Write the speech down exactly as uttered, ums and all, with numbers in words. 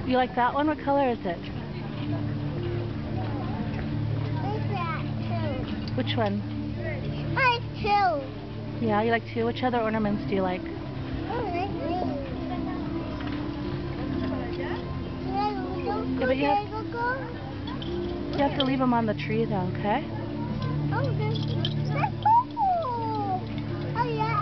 You like that one? What color is it? Like that too. Which one? I like two. Yeah, you like two. Which other ornaments do you like? I like green. Yeah, but you have, you have to leave them on the tree though, okay? Oh, that's, that's cool. Oh yeah.